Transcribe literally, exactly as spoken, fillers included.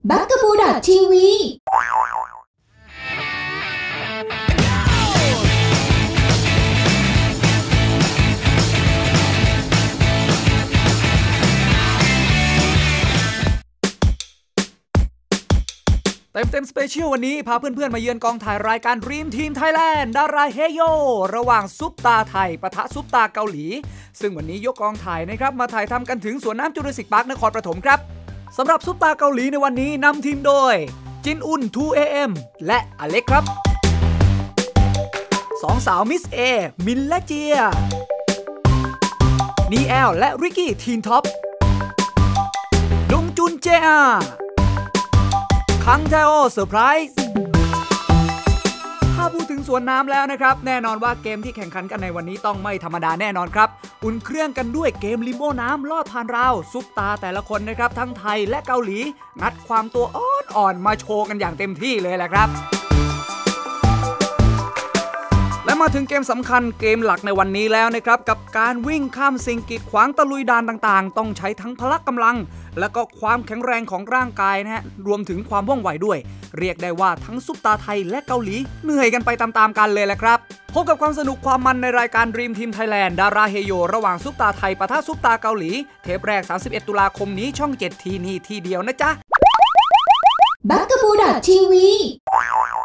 บักกะบูดอททีวีเต็มเต็มสเปเชียลวันนี้พาเพื่อนๆมาเยือนกองถ่ายรายการ Dream Team Thailand ดาราเฮโยระหว่างซุปตาไทยปะทะซุปตาเกาหลีซึ่งวันนี้ยกกองถ่ายนะครับมาถ่ายทำกันถึงสวนน้ำจูราสสิคพาร์คนครปฐมครับสำหรับซุปตาเกาหลีในวันนี้นำทีมโดยจินอุน ทู เอ เอ็ม และอเล็กครับสองสาวมิสเอมินและเจียนีแอลและริกกี้ทีนท็อปดงจุนเจอาคังไทโอเซอร์ไพรส์ถ้าพูดถึงสวนน้ำแล้วนะครับแน่นอนว่าเกมที่แข่งขันกันในวันนี้ต้องไม่ธรรมดาแน่นอนครับอุ่นเครื่องกันด้วยเกมลิมโบน้ำลอดผ่านราวซุปตาแต่ละคนนะครับทั้งไทยและเกาหลีงัดความตัวอ่อนๆมาโชว์กันอย่างเต็มที่เลยแหละครับและมาถึงเกมสำคัญเกมหลักในวันนี้แล้วนะครับกับการวิ่งข้ามสิ่งกีดขวางตะลุยด่านต่างๆต้องใช้ทั้งพละกำลังและก็ความแข็งแรงของร่างกายนะฮะรวมถึงความว่องไวด้วยเรียกได้ว่าทั้งซุปตาไทยและเกาหลีเหนื่อยกันไปตามๆกันเลยแหละครับพบกับความสนุกความมันในรายการ Dream Team Thailand ดาราเฮโยระหว่างซุปตาไทยปะทะซุปตาเกาหลีเทปแรกสามสิบเอ็ดตุลาคมนี้ช่องเจ็ดทีนี่ทีเดียวนะจ๊ะบักกะบูดอททีวี